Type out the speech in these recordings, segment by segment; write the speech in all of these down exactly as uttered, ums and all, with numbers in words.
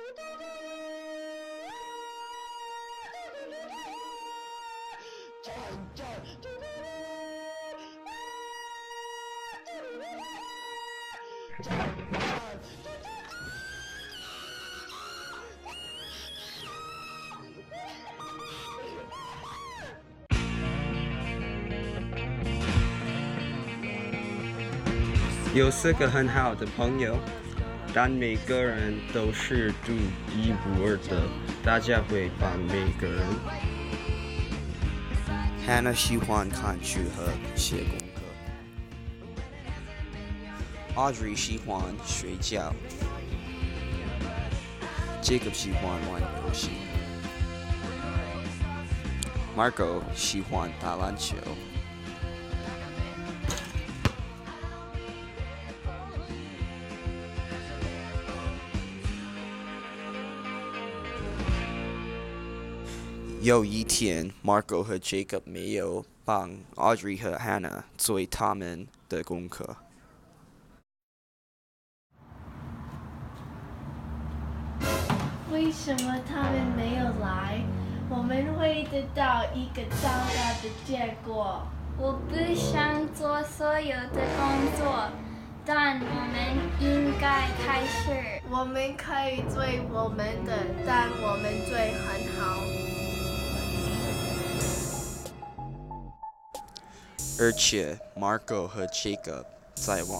有四个很好的朋友，但每个人都是独一无二的，大家会帮每个人。Hannah 喜欢看书和写功课。Audrey 喜欢睡觉。Jacob 喜欢玩游戏。Marco 喜欢打篮球。有一天 ，Marco 和 Jacob 没有帮 Audrey 和 Hannah 做他们的功课。 为什么他们没有来？我们会得到一个糟糕的结果。 我不想做所有的工作，但我们应该开始。 我们可以做我们的，但我们做很好。 而且 Marco 和 Jacob 在玩。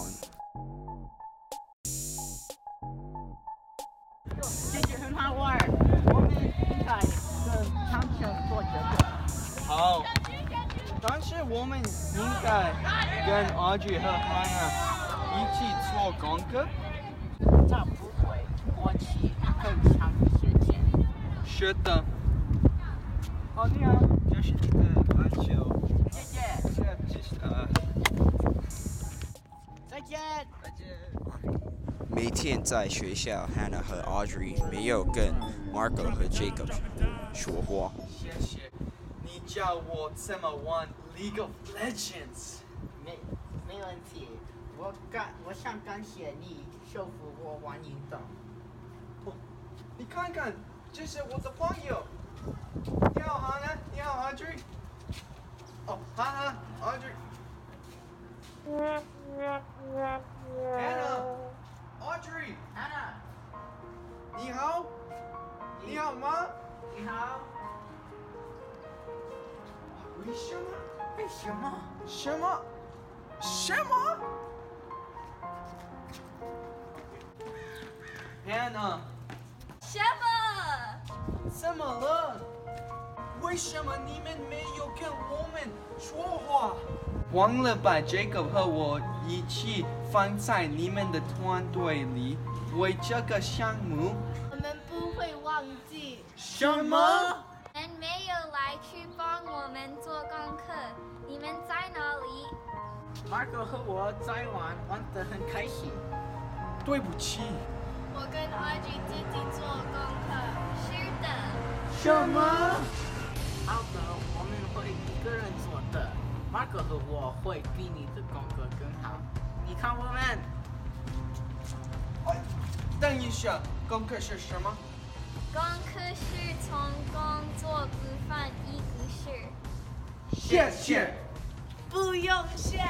这些很好玩，我们应该跟他们做这个。 好，但是我们应该跟 Audrey 和 Hannah 一起做功课。 这不会花起很长的时间。 是的。哦，你好，这是你的篮球。 谢谢。 这是呃。 再见。 再见。 每天在学校 ，Hannah 和 Audrey 没有跟 Marco 和 Jacob 说话。 谢谢。你教我怎么玩 League of Legends。 没没问题，我感我想感谢你说服我玩运动。 哦，你看看，这是我的朋友。你好 Hannah，你好 Audrey。哦 ，Hannah Audrey。Hannah Audrey。 Hannah。 你好。你好吗？ 你好。 为什么？ 为什么？ 什么？什么 ？Hannah。 什么？ 怎么了？为什么你们没有跟我们说话？忘了把 Jacob 和我一起放在你们的团队里，为这个项目。 我们不会忘记。 什么？ 你们没有来去帮我们做功课，你们在哪里 ？Marco 和我在玩，玩得很开心。 对不起。 我跟 Audrey 自己做功课。 是的。 什么？ 好的，我们会一个人做的。Marco 和我会比你的功课更好。你看我们。 哎，等一下，功课是什么？ 功课是从工作部分一个是。 谢谢。 不用谢。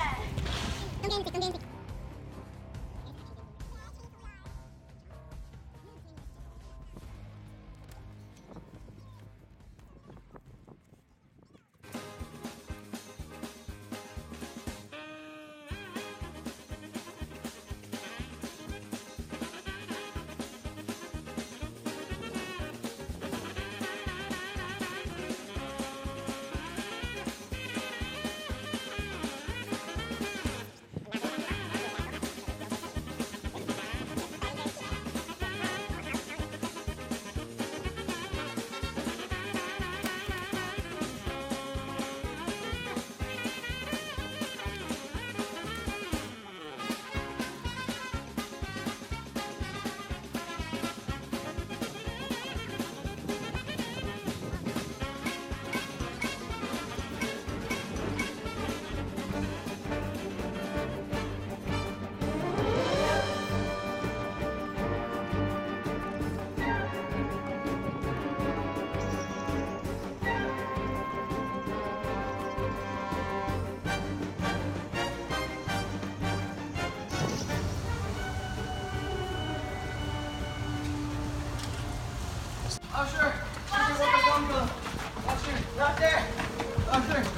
老师，这是我的功课。老师，老师，老师。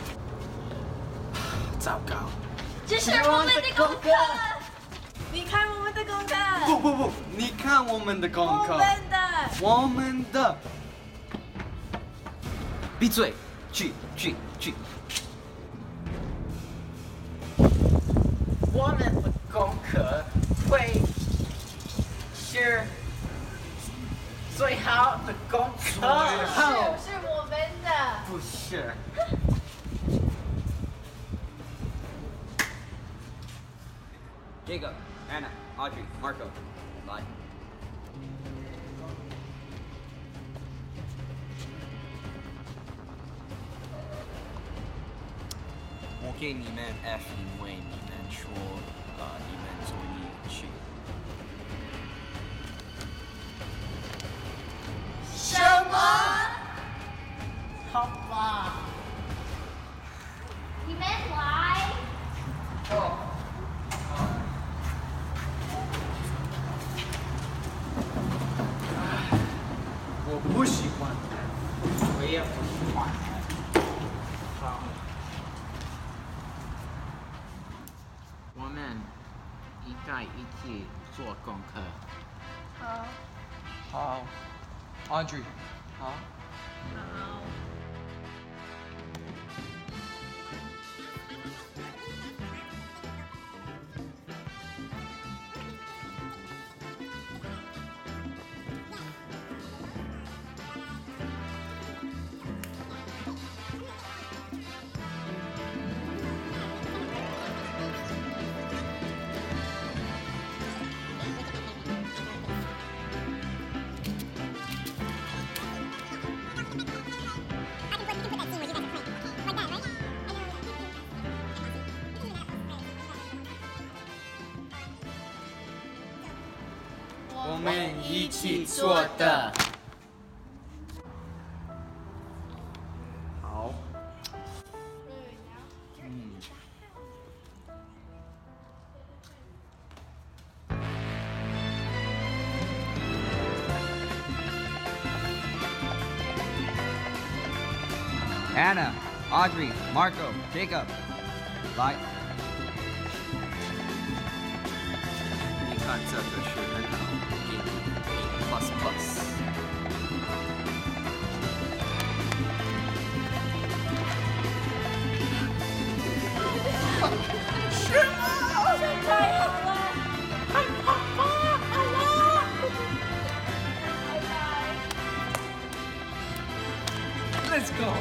糟糕。 这是我们的功课。你看我们的功课。 不不不，你看我们的功课。 我们的。 我们的。闭嘴！去去去！ 我们的功课会是最好的功课。 好是是我们的。 不是。 Jacob, Anna, Audrey, Marco, 来。我给你们 F，因为你们说呃你们作业去。 什么？ 好吧。 你们来。 哦。我不喜欢。 我也不喜欢。好。我们应该一起做功课。 好。 好。Audrey，好。 好。 我们一起做的。好。嗯。 Anna, Audrey, Marco, Jacob, 来。你看这个是很好，给你 A plus plus。 是吗？太好了！太棒了！拜拜。 Let's go.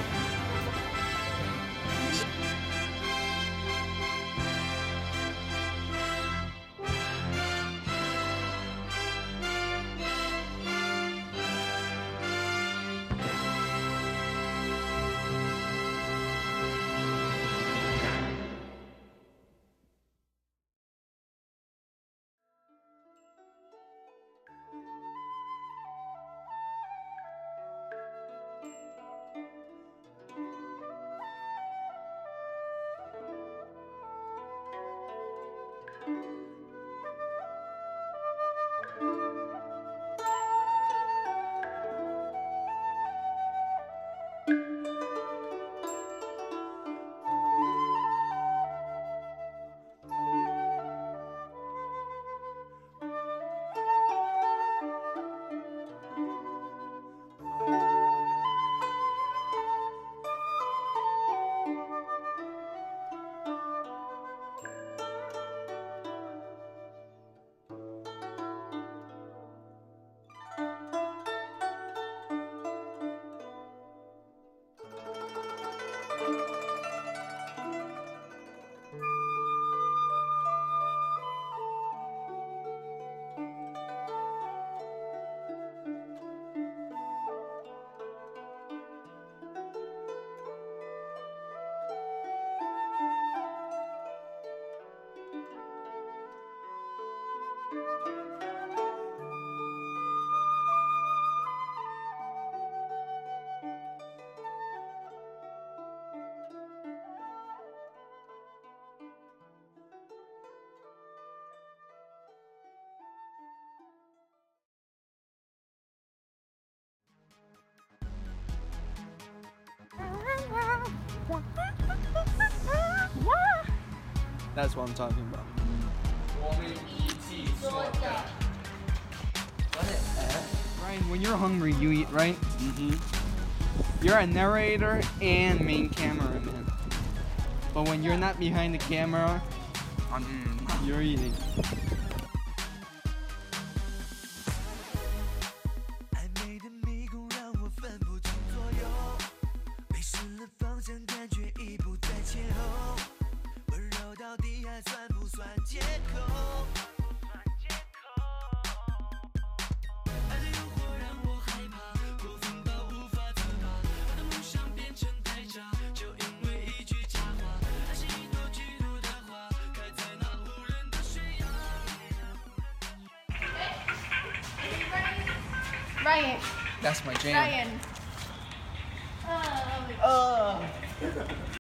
That's what I'm talking about. 我们一起做的。Ryan, when you're hungry, you eat, right? Mm-hmm. You're a narrator and main cameraman. But when you're not behind the camera, I'm you're eating. 暧昧的迷宫让我分不清左右，迷失了方向，感觉已不在前后。温柔到底还算不算借口？爱的诱惑让我害怕，过分到无法自拔，我的梦想变成代价，就因为一句假话。爱是一朵嫉妒的花，开在那无人的悬崖。 Ryan, That's my jam. Ryan. Oh. Uh.